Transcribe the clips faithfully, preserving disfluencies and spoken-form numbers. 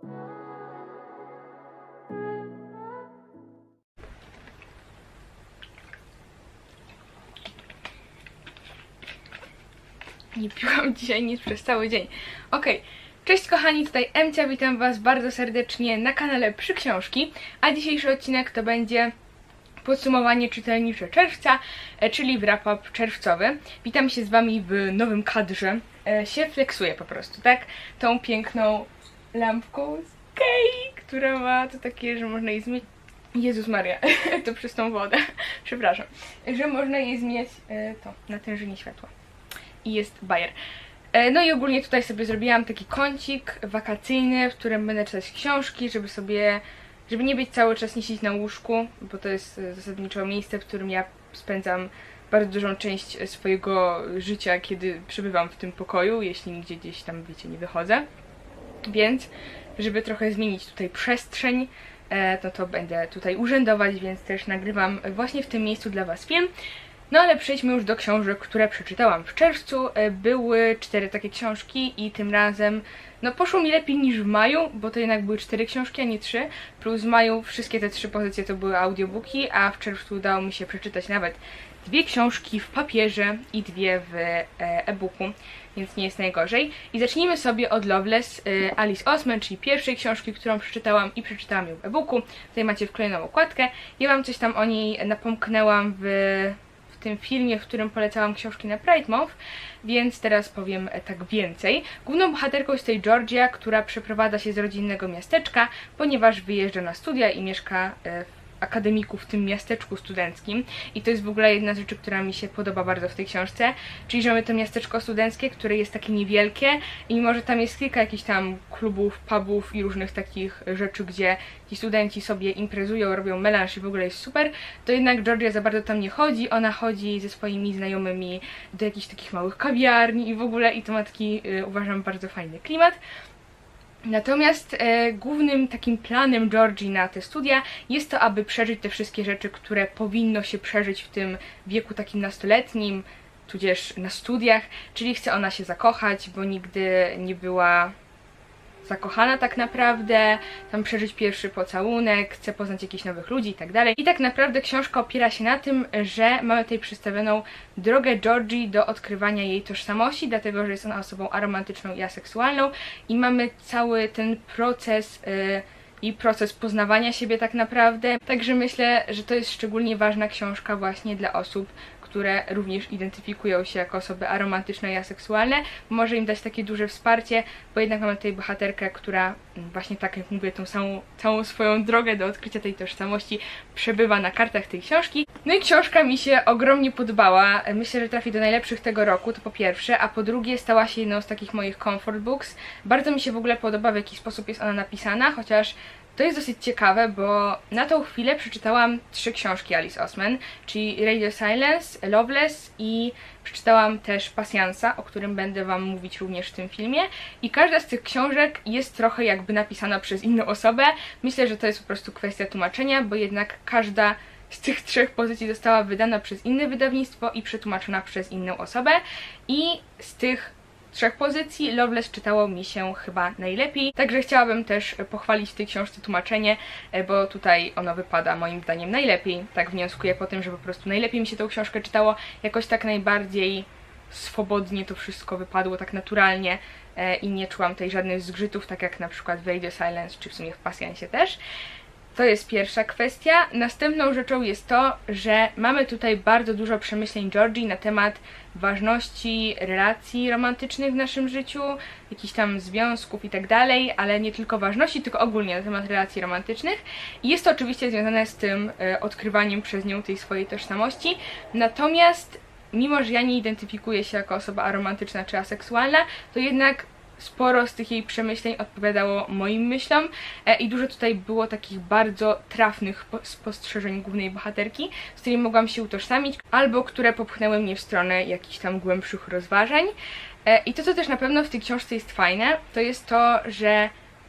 Nie piłam dzisiaj nic przez cały dzień. Okej, okay. Cześć kochani, tutaj Emcia, witam was bardzo serdecznie na kanale Przy Książki, a dzisiejszy odcinek to będzie podsumowanie czytelnicze czerwca, czyli wrap-up czerwcowy. Witam się z wami w nowym kadrze. E, się flexuję po prostu, tak? Tą piękną lampką z Kei, która ma to takie, że można jej zmienić. Jezus Maria, to przez tą wodę, przepraszam. Że można jej zmieniać e, to, natężenie światła. I jest bajer. No i ogólnie tutaj sobie zrobiłam taki kącik wakacyjny, w którym będę czytać książki, żeby sobie, żeby nie być cały czas nie siedzieć na łóżku, bo to jest zasadniczo miejsce, w którym ja spędzam bardzo dużą część swojego życia, kiedy przebywam w tym pokoju, jeśli nigdzie gdzieś tam, wiecie, nie wychodzę. Więc, żeby trochę zmienić tutaj przestrzeń, no to będę tutaj urzędować, więc też nagrywam właśnie w tym miejscu dla was film. No ale przejdźmy już do książek, które przeczytałam w czerwcu. Były cztery takie książki i tym razem no poszło mi lepiej niż w maju, bo to jednak były cztery książki, a nie trzy. Plus w maju wszystkie te trzy pozycje to były audiobooki, a w czerwcu udało mi się przeczytać nawet dwie książki w papierze i dwie w e-booku, więc nie jest najgorzej. I zacznijmy sobie od Loveless Alice Oseman, czyli pierwszej książki, którą przeczytałam i przeczytałam ją w e-booku. Tutaj macie wklejoną okładkę. Ja wam coś tam o niej napomknęłam w w tym filmie, w którym polecałam książki na Pride Month, więc teraz powiem tak więcej. Główną bohaterką jest tutaj Georgia, która przeprowadza się z rodzinnego miasteczka, ponieważ wyjeżdża na studia i mieszka w akademiku w tym miasteczku studenckim. I to jest w ogóle jedna z rzeczy, która mi się podoba bardzo w tej książce, czyli że mamy to miasteczko studenckie, które jest takie niewielkie i mimo, że tam jest kilka jakichś tam klubów, pubów i różnych takich rzeczy, gdzie ci studenci sobie imprezują, robią melanż i w ogóle jest super, to jednak Georgia za bardzo tam nie chodzi. Ona chodzi ze swoimi znajomymi do jakichś takich małych kawiarni i w ogóle i to ma taki, yy, uważam, bardzo fajny klimat. Natomiast e, głównym takim planem Georgii na te studia jest to, aby przeżyć te wszystkie rzeczy, które powinno się przeżyć w tym wieku takim nastoletnim, tudzież na studiach, czyli chce ona się zakochać, bo nigdy nie była zakochana tak naprawdę, tam przeżyć pierwszy pocałunek, chce poznać jakichś nowych ludzi i tak dalej. I tak naprawdę książka opiera się na tym, że mamy tutaj przedstawioną drogę Georgii do odkrywania jej tożsamości, dlatego że jest ona osobą aromantyczną i aseksualną i mamy cały ten proces yy, i proces poznawania siebie tak naprawdę. Także myślę, że to jest szczególnie ważna książka właśnie dla osób, które również identyfikują się jako osoby aromantyczne i aseksualne. Może im dać takie duże wsparcie, bo jednak mamy tutaj bohaterkę, która właśnie tak jak mówię, tą samą, całą swoją drogę do odkrycia tej tożsamości przebywa na kartach tej książki. No i książka mi się ogromnie podobała. Myślę, że trafi do najlepszych tego roku, to po pierwsze, a po drugie stała się jedną z takich moich comfort books. Bardzo mi się w ogóle podoba, w jaki sposób jest ona napisana, chociaż to jest dosyć ciekawe, bo na tą chwilę przeczytałam trzy książki Alice Oseman, czyli Radio Silence, Loveless i przeczytałam też Pasjansa, o którym będę wam mówić również w tym filmie. I każda z tych książek jest trochę jakby napisana przez inną osobę. Myślę, że to jest po prostu kwestia tłumaczenia, bo jednak każda z tych trzech pozycji została wydana przez inne wydawnictwo i przetłumaczona przez inną osobę. I z tych trzech pozycji Loveless czytało mi się chyba najlepiej, także chciałabym też pochwalić w tej książce tłumaczenie, bo tutaj ono wypada moim zdaniem najlepiej. Tak wnioskuję po tym, że po prostu najlepiej mi się tą książkę czytało, jakoś tak najbardziej swobodnie to wszystko wypadło, tak naturalnie i nie czułam tutaj żadnych zgrzytów, tak jak na przykład w Radio Silence, czy w sumie w Pasjansie też. To jest pierwsza kwestia. Następną rzeczą jest to, że mamy tutaj bardzo dużo przemyśleń Georgii na temat ważności relacji romantycznych w naszym życiu, jakichś tam związków i tak dalej, ale nie tylko ważności, tylko ogólnie na temat relacji romantycznych. I jest to oczywiście związane z tym e, odkrywaniem przez nią tej swojej tożsamości. Natomiast mimo, że ja nie identyfikuję się jako osoba aromantyczna czy aseksualna, to jednak sporo z tych jej przemyśleń odpowiadało moim myślom e, i dużo tutaj było takich bardzo trafnych spostrzeżeń głównej bohaterki, z którymi mogłam się utożsamić, albo które popchnęły mnie w stronę jakichś tam głębszych rozważań. E, I to, co też na pewno w tej książce jest fajne, to jest to, że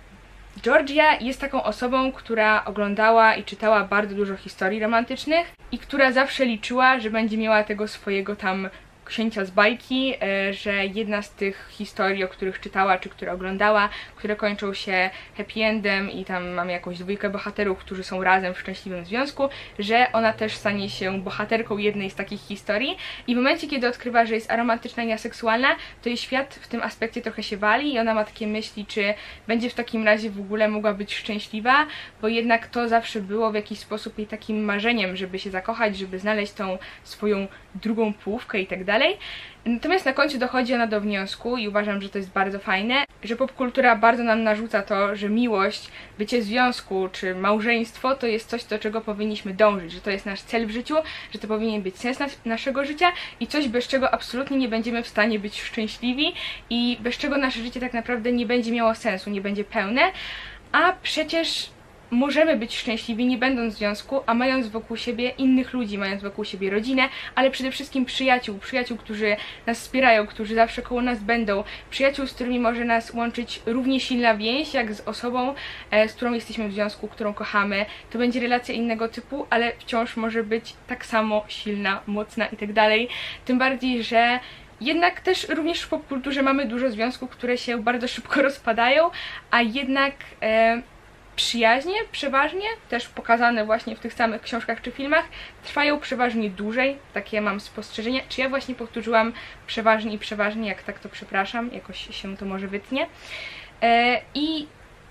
Georgia jest taką osobą, która oglądała i czytała bardzo dużo historii romantycznych i która zawsze liczyła, że będzie miała tego swojego tam księcia z bajki, że jedna z tych historii, o których czytała, czy które oglądała, które kończą się happy endem i tam mamy jakąś dwójkę bohaterów, którzy są razem w szczęśliwym związku, że ona też stanie się bohaterką jednej z takich historii i w momencie, kiedy odkrywa, że jest aromantyczna i aseksualna, to jej świat w tym aspekcie trochę się wali i ona ma takie myśli, czy będzie w takim razie w ogóle mogła być szczęśliwa, bo jednak to zawsze było w jakiś sposób jej takim marzeniem, żeby się zakochać, żeby znaleźć tą swoją drugą połówkę i tak dalej. Natomiast na końcu dochodzi ona do wniosku i uważam, że to jest bardzo fajne, że popkultura bardzo nam narzuca to, że miłość, bycie w związku czy małżeństwo to jest coś, do czego powinniśmy dążyć, że to jest nasz cel w życiu, że to powinien być sens nas naszego życia i coś, bez czego absolutnie nie będziemy w stanie być szczęśliwi i bez czego nasze życie tak naprawdę nie będzie miało sensu, nie będzie pełne, a przecież możemy być szczęśliwi nie będąc w związku, a mając wokół siebie innych ludzi, mając wokół siebie rodzinę, ale przede wszystkim przyjaciół, przyjaciół, którzy nas wspierają, którzy zawsze koło nas będą, przyjaciół, z którymi może nas łączyć równie silna więź, jak z osobą, e, z którą jesteśmy w związku, którą kochamy. To będzie relacja innego typu, ale wciąż może być tak samo silna, mocna i tak dalej. Tym bardziej, że jednak też również w popkulturze mamy dużo związków, które się bardzo szybko rozpadają, a jednak e, przyjaźnie przeważnie, też pokazane właśnie w tych samych książkach czy filmach, trwają przeważnie dłużej, takie mam spostrzeżenia. Czy ja właśnie powtórzyłam przeważnie i przeważnie, jak tak to przepraszam, jakoś się to może wytnie. E, I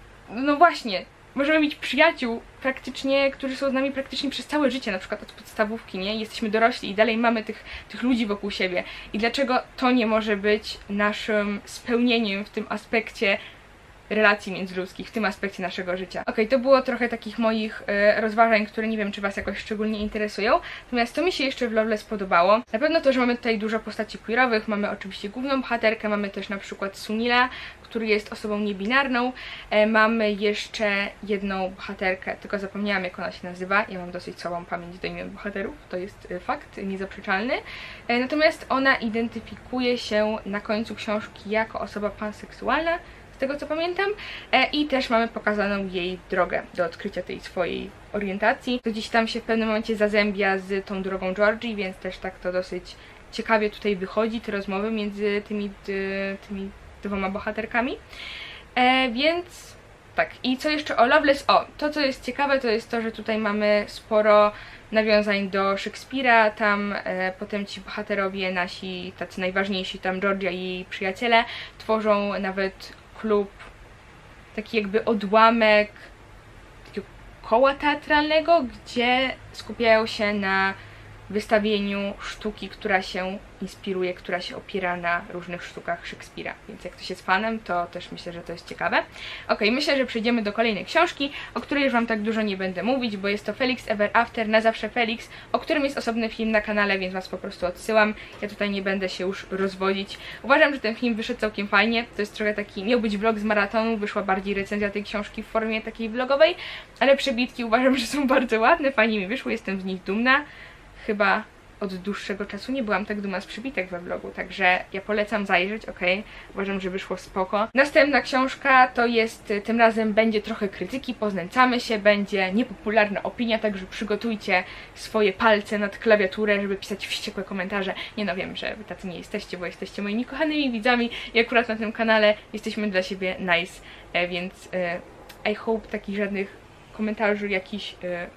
no właśnie, możemy mieć przyjaciół praktycznie, którzy są z nami praktycznie przez całe życie, na przykład od podstawówki, nie? Jesteśmy dorośli i dalej mamy tych, tych ludzi wokół siebie. I dlaczego to nie może być naszym spełnieniem w tym aspekcie relacji międzyludzkich, w tym aspekcie naszego życia. Ok, to było trochę takich moich e, rozważań, które nie wiem, czy Was jakoś szczególnie interesują. Natomiast to mi się jeszcze w Loveless podobało. Na pewno to, że mamy tutaj dużo postaci queerowych, mamy oczywiście główną bohaterkę, mamy też na przykład Sunila, który jest osobą niebinarną. E, mamy jeszcze jedną bohaterkę, tylko zapomniałam, jak ona się nazywa. Ja mam dosyć słabą pamięć do imion bohaterów, to jest e, fakt niezaprzeczalny. E, natomiast ona identyfikuje się na końcu książki jako osoba panseksualna, z tego co pamiętam, e, i też mamy pokazaną jej drogę do odkrycia tej swojej orientacji. To gdzieś tam się w pewnym momencie zazębia z tą drogą Georgie, więc też tak to dosyć ciekawie tutaj wychodzi, te rozmowy między tymi, tymi dwoma bohaterkami. E, więc tak, i co jeszcze o Loveless? O, to co jest ciekawe, to jest to, że tutaj mamy sporo nawiązań do Szekspira, tam e, potem ci bohaterowie nasi, tacy najważniejsi, tam Georgia i jej przyjaciele, tworzą nawet klub, taki jakby odłamek takiego koła teatralnego, gdzie skupiają się na wystawieniu sztuki, która się inspiruje, która się opiera na różnych sztukach Szekspira. Więc jak ktoś jest fanem, to też myślę, że to jest ciekawe. Ok, myślę, że przejdziemy do kolejnej książki, o której już Wam tak dużo nie będę mówić, bo jest to Felix Ever After, na zawsze Felix, o którym jest osobny film na kanale, więc Was po prostu odsyłam. Ja tutaj nie będę się już rozwodzić. Uważam, że ten film wyszedł całkiem fajnie. To jest trochę taki, miał być vlog z maratonu, wyszła bardziej recenzja tej książki w formie takiej vlogowej, ale przebitki uważam, że są bardzo ładne, fajnie mi wyszły, jestem z nich dumna. Chyba od dłuższego czasu nie byłam tak dumna z przybitek we vlogu, także ja polecam zajrzeć, ok? Uważam, że wyszło spoko. Następna książka to jest, tym razem będzie trochę krytyki, poznęcamy się, będzie niepopularna opinia, także przygotujcie swoje palce nad klawiaturę, żeby pisać wściekłe komentarze. Nie no, wiem, że wy tacy nie jesteście, bo jesteście moimi kochanymi widzami i akurat na tym kanale jesteśmy dla siebie nice, więc I hope takich żadnych komentarzy jakichś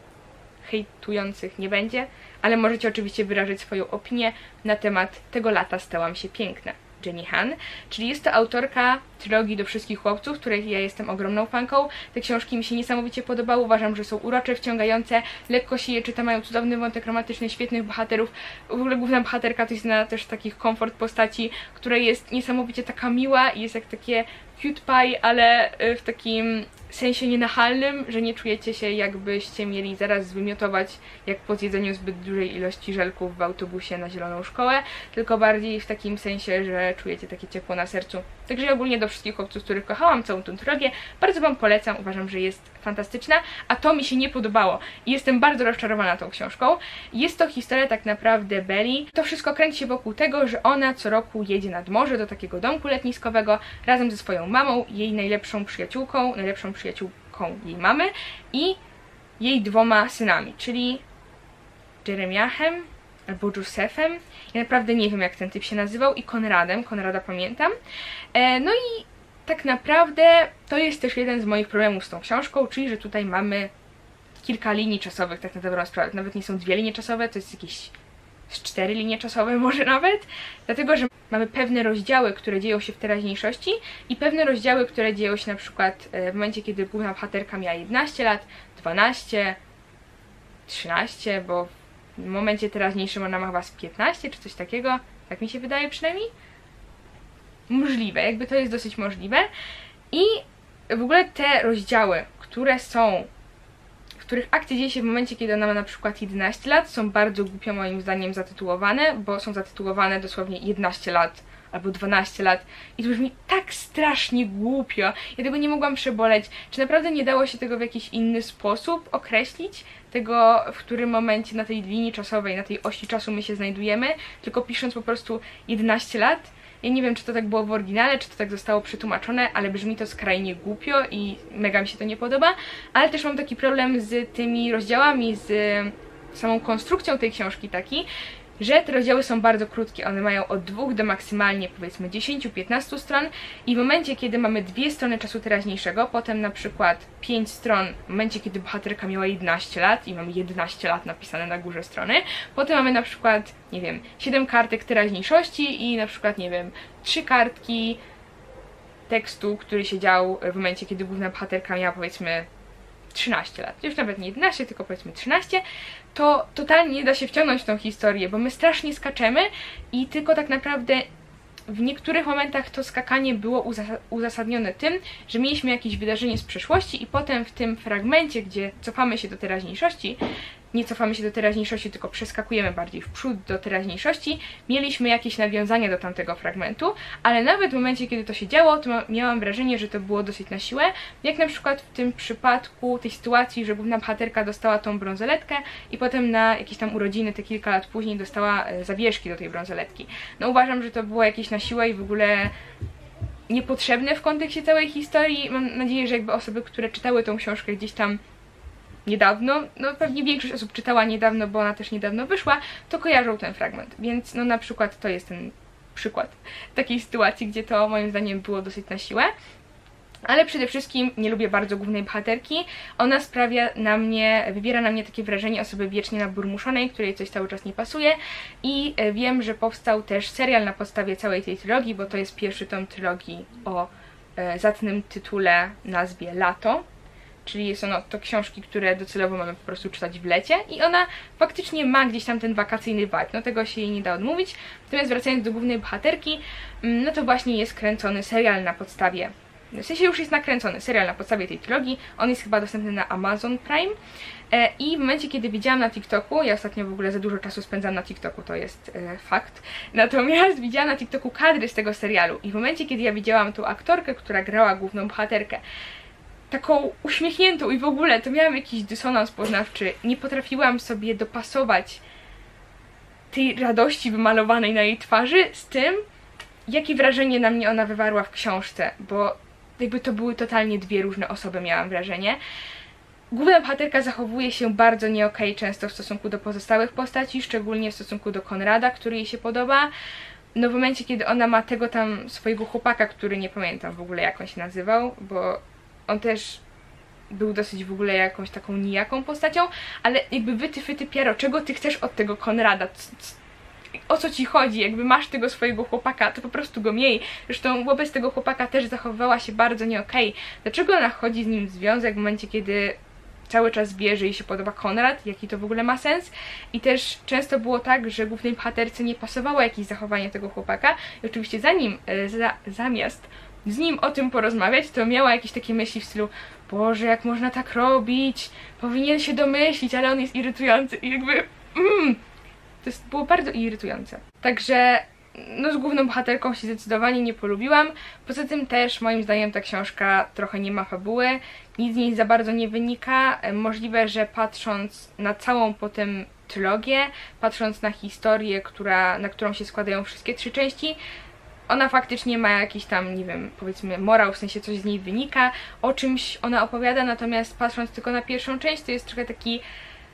hejtujących nie będzie, ale możecie oczywiście wyrazić swoją opinię na temat Tego lata stałam się piękna, Jenny Han, czyli jest to autorka trylogii Do wszystkich chłopców, której ja jestem ogromną fanką. Te książki mi się niesamowicie podobały, uważam, że są urocze, wciągające, lekko się je czyta, mają cudowny wątek romantyczny, świetnych bohaterów. W ogóle główna bohaterka to jest na też takich komfort postaci, która jest niesamowicie taka miła i jest jak takie cute pie, ale w takim sensie nienachalnym, że nie czujecie się, jakbyście mieli zaraz zwymiotować jak po zjedzeniu zbyt dużej ilości żelków w autobusie na zieloną szkołę, tylko bardziej w takim sensie, że czujecie takie ciepło na sercu. Także ja ogólnie Do wszystkich chłopców, których kochałam, całą tą trylogię, bardzo Wam polecam, uważam, że jest fantastyczna, a to mi się nie podobało i jestem bardzo rozczarowana tą książką. Jest to historia tak naprawdę Belly. To wszystko kręci się wokół tego, że ona co roku jedzie nad morze do takiego domku letniskowego razem ze swoją mamą, jej najlepszą przyjaciółką, najlepszą przyjaciółką jej mamy i jej dwoma synami, czyli Jeremiahem albo Józefem. Ja naprawdę nie wiem, jak ten typ się nazywał, i Konradem, Konrada pamiętam. E, no i tak naprawdę to jest też jeden z moich problemów z tą książką, czyli że tutaj mamy kilka linii czasowych, tak na dobrą sprawę. Nawet nie są dwie linie czasowe, to jest jakieś z cztery linie czasowe może nawet, dlatego że mamy pewne rozdziały, które dzieją się w teraźniejszości i pewne rozdziały, które dzieją się na przykład w momencie, kiedy główna bohaterka miała jedenaście lat, dwanaście, trzynaście, bo w momencie teraźniejszym ona ma chyba z piętnaście czy coś takiego, tak mi się wydaje przynajmniej. Możliwe, jakby to jest dosyć możliwe. I w ogóle te rozdziały, które są, w których akcja dzieje się w momencie, kiedy ona ma na przykład jedenaście lat, są bardzo głupio moim zdaniem zatytułowane, bo są zatytułowane dosłownie jedenaście lat albo dwanaście lat i to brzmi tak strasznie głupio. Ja tego nie mogłam przeboleć. Czy naprawdę nie dało się tego w jakiś inny sposób określić? Tego, w którym momencie na tej linii czasowej, na tej osi czasu my się znajdujemy, tylko pisząc po prostu jedenaście lat? Ja nie wiem, czy to tak było w oryginale, czy to tak zostało przetłumaczone, ale brzmi to skrajnie głupio i mega mi się to nie podoba. Ale też mam taki problem z tymi rozdziałami, z samą konstrukcją tej książki taki, że te rozdziały są bardzo krótkie. One mają od dwóch do maksymalnie powiedzmy dziesięciu do piętnastu stron i w momencie, kiedy mamy dwie strony czasu teraźniejszego, potem na przykład pięć stron w momencie, kiedy bohaterka miała jedenaście lat i mamy jedenaście lat napisane na górze strony, potem mamy na przykład, nie wiem, siedem kartek teraźniejszości i na przykład, nie wiem, trzy kartki tekstu, który się dział w momencie, kiedy główna bohaterka miała powiedzmy trzynaście lat, już nawet nie jedenaście, tylko powiedzmy trzynaście, to totalnie nie da się wciągnąć w tą historię, bo my strasznie skaczemy i tylko tak naprawdę w niektórych momentach to skakanie było uzas- uzasadnione tym, że mieliśmy jakieś wydarzenie z przeszłości i potem w tym fragmencie, gdzie cofamy się do teraźniejszości, nie cofamy się do teraźniejszości, tylko przeskakujemy bardziej w przód do teraźniejszości, mieliśmy jakieś nawiązania do tamtego fragmentu, ale nawet w momencie, kiedy to się działo, to miałam wrażenie, że to było dosyć na siłę, jak na przykład w tym przypadku tej sytuacji, że główna bohaterka dostała tą brązoletkę i potem na jakieś tam urodziny te kilka lat później dostała zawieszki do tej brązoletki. No uważam, że to było jakieś na siłę i w ogóle niepotrzebne w kontekście całej historii. Mam nadzieję, że jakby osoby, które czytały tą książkę gdzieś tam niedawno, no pewnie większość osób czytała niedawno, bo ona też niedawno wyszła, to kojarzą ten fragment, więc no na przykład to jest ten przykład takiej sytuacji, gdzie to moim zdaniem było dosyć na siłę. Ale przede wszystkim nie lubię bardzo głównej bohaterki. Ona sprawia na mnie, wywiera na mnie takie wrażenie osoby wiecznie naburmuszonej, której coś cały czas nie pasuje i wiem, że powstał też serial na podstawie całej tej trylogii, bo to jest pierwszy tom trylogii o e, zacnym tytule nazwie Lato. Czyli są no, to książki, które docelowo mamy po prostu czytać w lecie i ona faktycznie ma gdzieś tam ten wakacyjny vibe, no tego się jej nie da odmówić. Natomiast wracając do głównej bohaterki, no to właśnie jest kręcony serial na podstawie, w sensie już jest nakręcony serial na podstawie tej trilogii, on jest chyba dostępny na Amazon Prime e, i w momencie, kiedy widziałam na TikToku, ja ostatnio w ogóle za dużo czasu spędzam na TikToku, to jest e, fakt, natomiast widziałam na TikToku kadry z tego serialu i w momencie, kiedy ja widziałam tą aktorkę, która grała główną bohaterkę, taką uśmiechniętą i w ogóle, to miałam jakiś dysonans poznawczy. Nie potrafiłam sobie dopasować tej radości wymalowanej na jej twarzy z tym, jakie wrażenie na mnie ona wywarła w książce, bo jakby to były totalnie dwie różne osoby, miałam wrażenie. Główna bohaterka zachowuje się bardzo nie okej często w stosunku do pozostałych postaci, szczególnie w stosunku do Konrada, który jej się podoba. No w momencie, kiedy ona ma tego tam swojego chłopaka, który nie pamiętam w ogóle jak on się nazywał, bo on też był dosyć w ogóle jakąś taką nijaką postacią, ale jakby wy ty, fyty, piaro, czego ty chcesz od tego Konrada? C c o co ci chodzi? Jakby masz tego swojego chłopaka, to po prostu go miej. Zresztą wobec tego chłopaka też zachowywała się bardzo nie okej. Dlaczego ona chodzi z nim w związek w momencie, kiedy cały czas wie, że jej się podoba Konrad? Jaki to w ogóle ma sens? I też często było tak, że głównej bohaterce nie pasowało jakieś zachowanie tego chłopaka i oczywiście zanim, za, zamiast z nim o tym porozmawiać, to miała jakieś takie myśli w stylu: Boże, jak można tak robić? Powinien się domyślić, ale on jest irytujący i jakby... Mm, to jest, było bardzo irytujące. Także no z główną bohaterką się zdecydowanie nie polubiłam. Poza tym też moim zdaniem ta książka trochę nie ma fabuły, nic z niej za bardzo nie wynika. Możliwe, że patrząc na całą potem trylogię, patrząc na historię, która, na którą się składają wszystkie trzy części, ona faktycznie ma jakiś tam, nie wiem, powiedzmy morał, w sensie coś z niej wynika, o czymś ona opowiada, natomiast patrząc tylko na pierwszą część, to jest trochę taki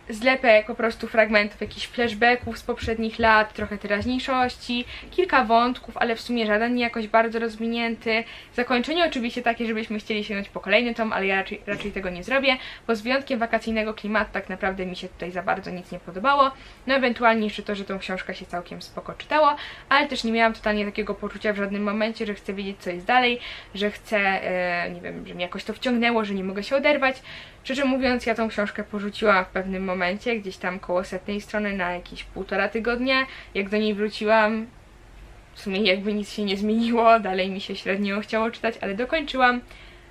zlepek po prostu fragmentów, jakichś flashbacków z poprzednich lat, trochę teraźniejszości, kilka wątków, ale w sumie żaden nie jakoś bardzo rozwinięty. Zakończenie oczywiście takie, żebyśmy chcieli sięgnąć po kolejny tom, ale ja raczej, raczej tego nie zrobię, bo z wyjątkiem wakacyjnego klimatu tak naprawdę mi się tutaj za bardzo nic nie podobało. No ewentualnie jeszcze to, że tą książkę się całkiem spoko czytało, ale też nie miałam totalnie takiego poczucia w żadnym momencie, że chcę wiedzieć, co jest dalej, że chcę, e, nie wiem, że mnie jakoś to wciągnęło, że nie mogę się oderwać. Szczerze mówiąc, ja tą książkę porzuciłam w pewnym momencie, gdzieś tam koło setnej strony na jakieś półtora tygodnia. Jak do niej wróciłam, w sumie jakby nic się nie zmieniło, dalej mi się średnio chciało czytać, ale dokończyłam,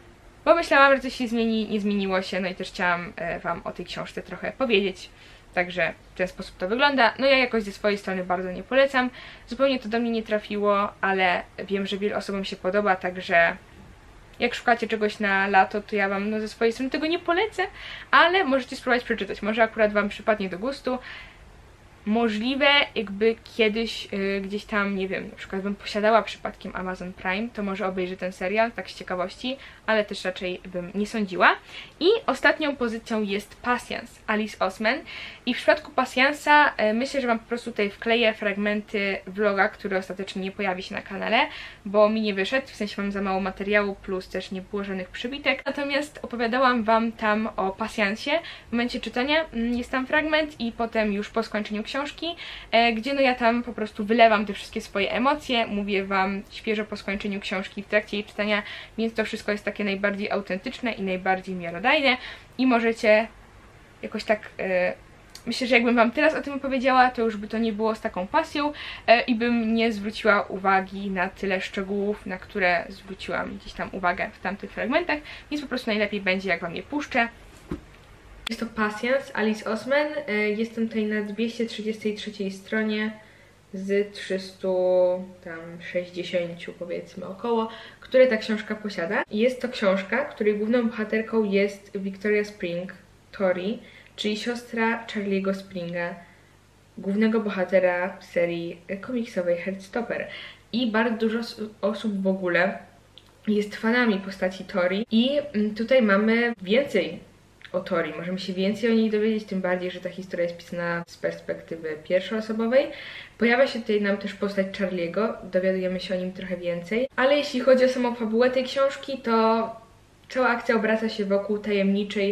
bo myślałam, że coś się zmieni, nie zmieniło się, no i też chciałam e, Wam o tej książce trochę powiedzieć. Także w ten sposób to wygląda. No ja jakoś ze swojej strony bardzo nie polecam. Zupełnie to do mnie nie trafiło, ale wiem, że wielu osobom się podoba, także jak szukacie czegoś na lato, to ja Wam no, ze swojej strony tego nie polecę, ale możecie spróbować przeczytać. Może akurat Wam przypadnie do gustu. Możliwe, jakby kiedyś yy, gdzieś tam, nie wiem, na przykład bym posiadała przypadkiem Amazon Prime, to może obejrzę ten serial, tak z ciekawości, ale też raczej bym nie sądziła. I ostatnią pozycją jest Patience, Alice Oseman. I w przypadku Patience'a yy, myślę, że Wam po prostu tutaj wkleję fragmenty vloga, który ostatecznie nie pojawi się na kanale, bo mi nie wyszedł, w sensie mam za mało materiału, plus też nie było żadnych przybitek. Natomiast opowiadałam Wam tam o Patience'ie. W momencie czytania yy, jest tam fragment i potem już po skończeniu książki książki, e, gdzie no ja tam po prostu wylewam te wszystkie swoje emocje, mówię Wam świeżo po skończeniu książki w trakcie jej czytania, więc to wszystko jest takie najbardziej autentyczne i najbardziej miarodajne i możecie jakoś tak, e, myślę, że jakbym Wam teraz o tym opowiedziała, to już by to nie było z taką pasją e, i bym nie zwróciła uwagi na tyle szczegółów, na które zwróciłam gdzieś tam uwagę w tamtych fragmentach, więc po prostu najlepiej będzie, jak Wam je puszczę. Jest to Patience, Alice Oseman. Jestem tutaj na dwieście trzydziestej trzeciej stronie z trzystu sześćdziesięciu powiedzmy około, które ta książka posiada. Jest to książka, której główną bohaterką jest Victoria Spring, Tori, czyli siostra Charlie'ego Springa, głównego bohatera serii komiksowej Heartstopper. I bardzo dużo osób w ogóle jest fanami postaci Tori i tutaj mamy więcej o Tori. Możemy się więcej o niej dowiedzieć, tym bardziej, że ta historia jest pisana z perspektywy pierwszoosobowej. Pojawia się tutaj nam też postać Charlie'ego, dowiadujemy się o nim trochę więcej. Ale jeśli chodzi o samą fabułę tej książki, to cała akcja obraca się wokół tajemniczej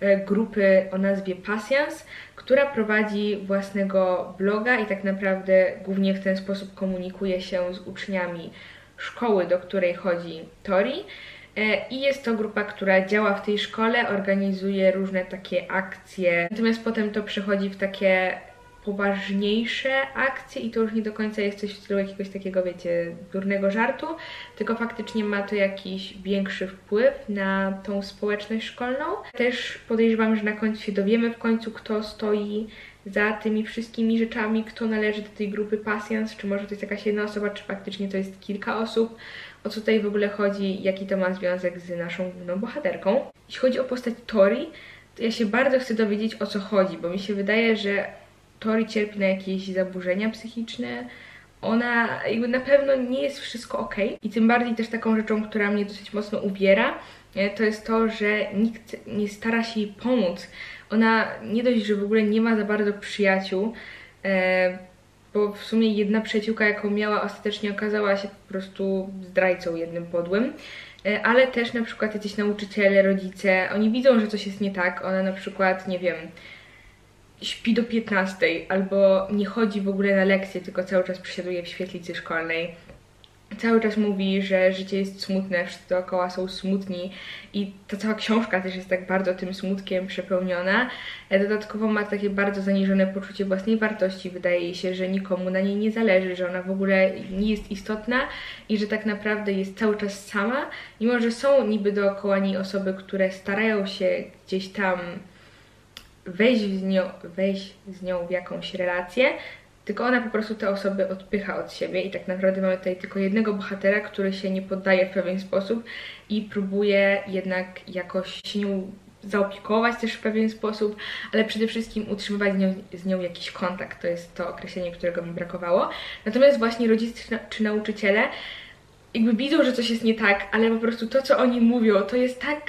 grupy o nazwie Patience, która prowadzi własnego bloga i tak naprawdę głównie w ten sposób komunikuje się z uczniami szkoły, do której chodzi Tori. I jest to grupa, która działa w tej szkole, organizuje różne takie akcje, natomiast potem to przechodzi w takie poważniejsze akcje i to już nie do końca jest coś w stylu jakiegoś takiego, wiecie, durnego żartu, tylko faktycznie ma to jakiś większy wpływ na tą społeczność szkolną. Też podejrzewam, że na końcu się dowiemy w końcu, kto stoi za tymi wszystkimi rzeczami, kto należy do tej grupy Patience, czy może to jest jakaś jedna osoba, czy faktycznie to jest kilka osób. O co tutaj w ogóle chodzi, jaki to ma związek z naszą główną bohaterką. Jeśli chodzi o postać Tori, to ja się bardzo chcę dowiedzieć, o co chodzi, bo mi się wydaje, że Tori cierpi na jakieś zaburzenia psychiczne. Ona jakby na pewno nie jest wszystko ok. I tym bardziej też taką rzeczą, która mnie dosyć mocno uwiera, to jest to, że nikt nie stara się jej pomóc. Ona nie dość, że w ogóle nie ma za bardzo przyjaciół, bo w sumie jedna przyjaciółka, jaką miała, ostatecznie okazała się po prostu zdrajcą jednym podłym. Ale też na przykład jacyś nauczyciele, rodzice, oni widzą, że coś jest nie tak. Ona na przykład, nie wiem, śpi do piętnastej albo nie chodzi w ogóle na lekcje, tylko cały czas przesiaduje w świetlicy szkolnej. Cały czas mówi, że życie jest smutne, wszyscy dookoła są smutni i ta cała książka też jest tak bardzo tym smutkiem przepełniona. Dodatkowo ma takie bardzo zaniżone poczucie własnej wartości. Wydaje jej się, że nikomu na niej nie zależy, że ona w ogóle nie jest istotna i że tak naprawdę jest cały czas sama. Mimo że są niby dookoła niej osoby, które starają się gdzieś tam wejść, z nią, wejść z nią w jakąś relację, tylko ona po prostu te osoby odpycha od siebie i tak naprawdę mamy tutaj tylko jednego bohatera, który się nie poddaje w pewien sposób i próbuje jednak jakoś się nią zaopiekować też w pewien sposób, ale przede wszystkim utrzymywać z nią, z nią jakiś kontakt. To jest to określenie, którego mi brakowało. Natomiast właśnie rodzice czy nauczyciele jakby widzą, że coś jest nie tak, ale po prostu to, co oni mówią, to jest tak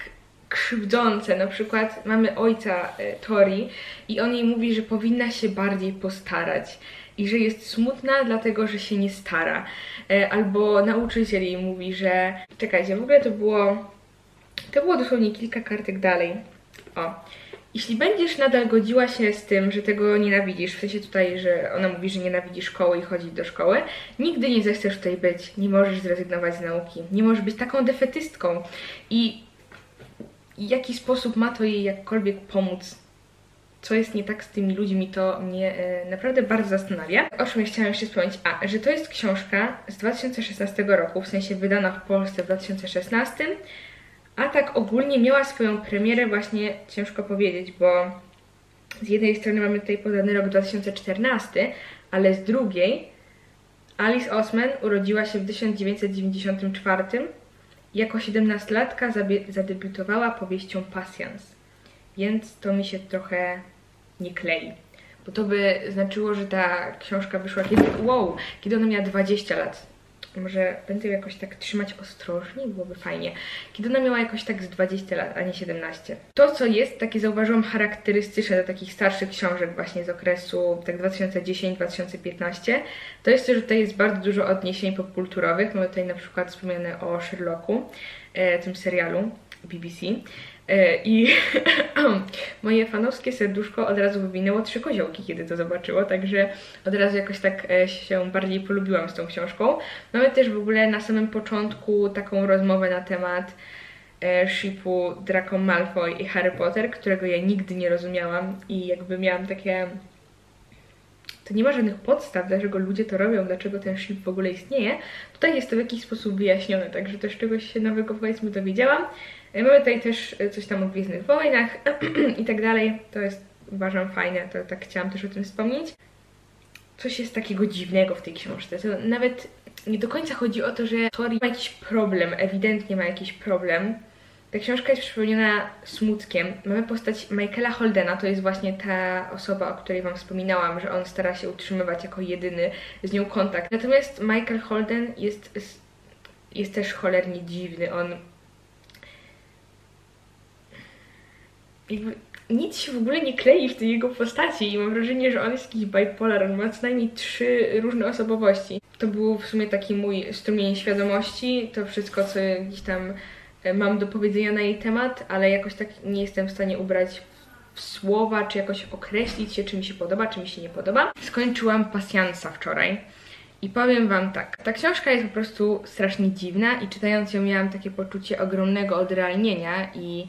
krzywdzące. Na przykład mamy ojca e, Tori i on jej mówi, że powinna się bardziej postarać i że jest smutna dlatego, że się nie stara. E, albo nauczyciel jej mówi, że... Czekajcie, w ogóle to było... To było dosłownie kilka kartek dalej. O. Jeśli będziesz nadal godziła się z tym, że tego nienawidzisz, w sensie tutaj, że ona mówi, że nienawidzi szkoły i chodzi do szkoły, nigdy nie zechcesz tutaj być, nie możesz zrezygnować z nauki, nie możesz być taką defetystką. I w jaki sposób ma to jej jakkolwiek pomóc? Co jest nie tak z tymi ludźmi, to mnie e, naprawdę bardzo zastanawia. O czym chciałam jeszcze wspomnieć? A, że to jest książka z dwa tysiące szesnastego roku, w sensie wydana w Polsce w dwa tysiące szesnastym, a tak ogólnie miała swoją premierę właśnie, ciężko powiedzieć, bo z jednej strony mamy tutaj podany rok dwa tysiące czternasty, ale z drugiej Alice Oseman urodziła się w tysiąc dziewięćset dziewięćdziesiątym czwartym i jako siedemnastolatka zadebiutowała powieścią Pasjans. Więc to mi się trochę nie klei. Bo to by znaczyło, że ta książka wyszła kiedy... Wow! Kiedy ona miała dwadzieścia lat. Może będę ją jakoś tak trzymać ostrożnie, byłoby fajnie. Kiedy ona miała jakoś tak z dwadzieścia lat, a nie siedemnaście. To, co jest takie, zauważyłam, charakterystyczne do takich starszych książek właśnie z okresu tak dwa tysiące dziesiąty do dwa tysiące piętnastego, to jest to, że tutaj jest bardzo dużo odniesień popkulturowych. Mamy tutaj na przykład wspomniane o Sherlocku, e, tym serialu B B C. I moje fanowskie serduszko od razu wywinęło trzy koziołki, kiedy to zobaczyło, także od razu jakoś tak się bardziej polubiłam z tą książką. Mamy też w ogóle na samym początku taką rozmowę na temat shipu Draco Malfoy i Harry Potter, którego ja nigdy nie rozumiałam i jakby miałam takie... To nie ma żadnych podstaw, dlaczego ludzie to robią, dlaczego ten ship w ogóle istnieje. Tutaj jest to w jakiś sposób wyjaśnione, także też czegoś się nowego, powiedzmy, dowiedziałam. Mamy tutaj też coś tam o Gwiezdnych Wojnach i tak dalej. To jest, uważam, fajne, to tak chciałam też o tym wspomnieć. Coś jest takiego dziwnego w tej książce. To nawet nie do końca chodzi o to, że Tori ma jakiś problem, ewidentnie ma jakiś problem. Ta książka jest przepełniona smutkiem. Mamy postać Michaela Holdena, to jest właśnie ta osoba, o której wam wspominałam, że on stara się utrzymywać jako jedyny z nią kontakt. Natomiast Michael Holden jest, jest też cholernie dziwny. On jakby nic się w ogóle nie klei w tej jego postaci i mam wrażenie, że on jest jakiś bipolar, on ma co najmniej trzy różne osobowości. To był w sumie taki mój strumień świadomości, to wszystko, co gdzieś tam mam do powiedzenia na jej temat, ale jakoś tak nie jestem w stanie ubrać w słowa, czy jakoś określić się, czy mi się podoba, czy mi się nie podoba. Skończyłam Pasjansa wczoraj i powiem wam tak, ta książka jest po prostu strasznie dziwna i czytając ją miałam takie poczucie ogromnego odrealnienia i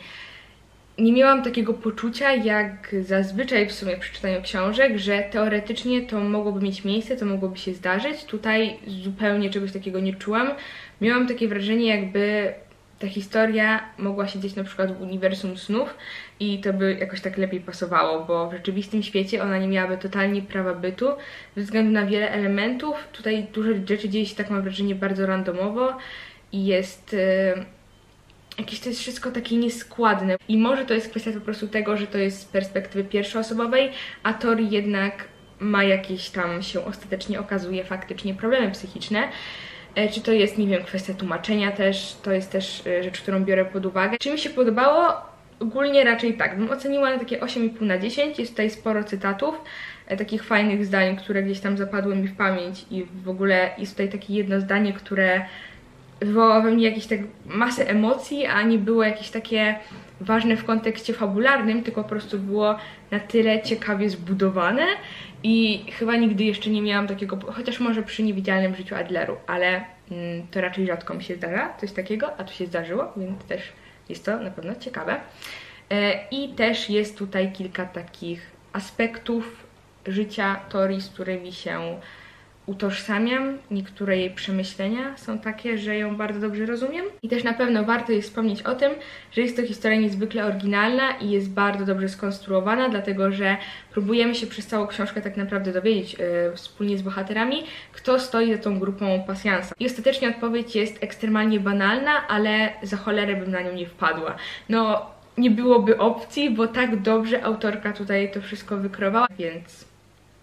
nie miałam takiego poczucia, jak zazwyczaj w sumie przy czytaniu książek, że teoretycznie to mogłoby mieć miejsce, to mogłoby się zdarzyć. Tutaj zupełnie czegoś takiego nie czułam. Miałam takie wrażenie, jakby ta historia mogła się dziać na przykład w uniwersum snów i to by jakoś tak lepiej pasowało, bo w rzeczywistym świecie ona nie miałaby totalnie prawa bytu ze względu na wiele elementów. Tutaj dużo rzeczy dzieje się, tak mam wrażenie, bardzo randomowo i jest... Yy... Jakieś to jest wszystko takie nieskładne. I może to jest kwestia po prostu tego, że to jest z perspektywy pierwszoosobowej, a Tori jednak ma jakieś tam, się ostatecznie okazuje, faktycznie problemy psychiczne. E, czy to jest, nie wiem, kwestia tłumaczenia też, to jest też e, rzecz, którą biorę pod uwagę. Czy mi się podobało? Ogólnie raczej tak. Bym oceniła na takie osiem i pół na dziesięć. Jest tutaj sporo cytatów, e, takich fajnych zdań, które gdzieś tam zapadły mi w pamięć i w ogóle jest tutaj takie jedno zdanie, które wywołało we mnie jakieś tak masę emocji, a nie było jakieś takie ważne w kontekście fabularnym, tylko po prostu było na tyle ciekawie zbudowane i chyba nigdy jeszcze nie miałam takiego, chociaż może przy Niewidzialnym życiu Adleru, ale mm, to raczej rzadko mi się zdarza, coś takiego, a tu się zdarzyło, więc też jest to na pewno ciekawe. E, I też jest tutaj kilka takich aspektów życia Tori, z którymi się utożsamiam. Niektóre jej przemyślenia są takie, że ją bardzo dobrze rozumiem. I też na pewno warto jest wspomnieć o tym, że jest to historia niezwykle oryginalna i jest bardzo dobrze skonstruowana, dlatego że próbujemy się przez całą książkę tak naprawdę dowiedzieć yy, wspólnie z bohaterami, kto stoi za tą grupą Pasjansa. I ostatecznie odpowiedź jest ekstremalnie banalna, ale za cholerę bym na nią nie wpadła. No, nie byłoby opcji, bo tak dobrze autorka tutaj to wszystko wykreowała, więc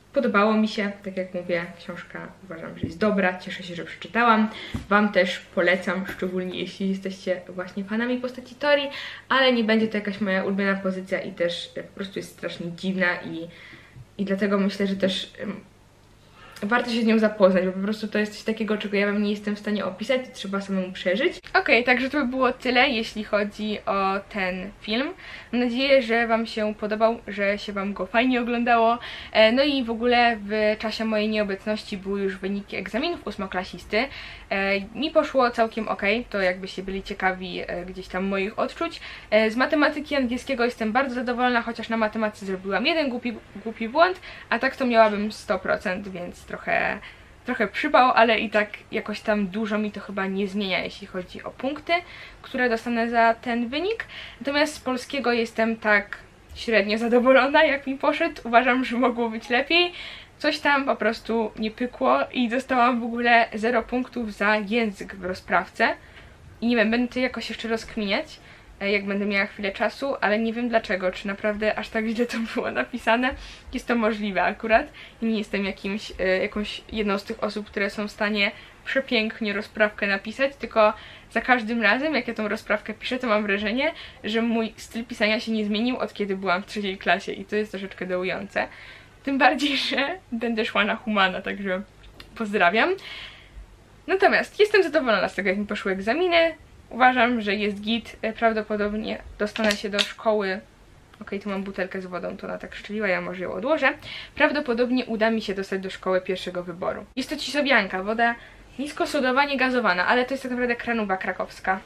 Podobało mi się, tak jak mówię, książka uważam, że jest dobra, cieszę się, że przeczytałam. Wam też polecam, szczególnie jeśli jesteście właśnie fanami postaci Tori, ale nie będzie to jakaś moja ulubiona pozycja i też po prostu jest strasznie dziwna i, i dlatego myślę, że też um, warto się z nią zapoznać, bo po prostu to jest coś takiego, czego ja wam nie jestem w stanie opisać, trzeba samemu przeżyć. Okej, okay, także to by było tyle, jeśli chodzi o ten film. Mam nadzieję, że wam się podobał, że się wam go fajnie oglądało. No i w ogóle w czasie mojej nieobecności były już wyniki egzaminów ósmoklasisty. Mi poszło całkiem ok, to jakbyście byli ciekawi gdzieś tam moich odczuć. Z matematyki angielskiego jestem bardzo zadowolona, chociaż na matematyce zrobiłam jeden głupi, głupi błąd, a tak to miałabym sto procent, więc trochę, trochę przypał, ale i tak jakoś tam dużo mi to chyba nie zmienia, jeśli chodzi o punkty, które dostanę za ten wynik. Natomiast z polskiego jestem tak średnio zadowolona, jak mi poszedł. Uważam, że mogło być lepiej. Coś tam po prostu nie pykło i dostałam w ogóle zero punktów za język w rozprawce. I nie wiem, będę to jakoś jeszcze rozkminiać, jak będę miała chwilę czasu, ale nie wiem dlaczego, czy naprawdę aż tak źle to było napisane. Jest to możliwe akurat i nie jestem jakimś, jakąś jedną z tych osób, które są w stanie przepięknie rozprawkę napisać, tylko za każdym razem, jak ja tą rozprawkę piszę, to mam wrażenie, że mój styl pisania się nie zmienił od kiedy byłam w trzeciej klasie i to jest troszeczkę dołujące. Tym bardziej, że będę szła na humana, także pozdrawiam. Natomiast jestem zadowolona z tego, jak mi poszły egzaminy. Uważam, że jest git. Prawdopodobnie dostanę się do szkoły. Ok, tu mam butelkę z wodą, to ona tak szczeliła, ja może ją odłożę. Prawdopodobnie uda mi się dostać do szkoły pierwszego wyboru. Jest to cisobianka, woda niskosodowa, niegazowana, ale to jest tak naprawdę kranowa krakowska.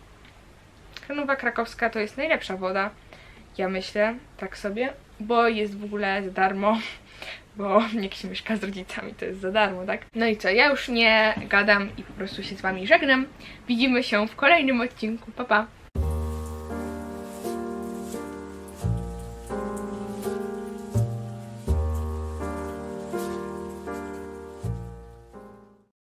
Kranowa krakowska to jest najlepsza woda, ja myślę, tak sobie, bo jest w ogóle za darmo. Bo jak się mieszka z rodzicami, to jest za darmo, tak? No i co, ja już nie gadam i po prostu się z wami żegnam. Widzimy się w kolejnym odcinku, pa pa!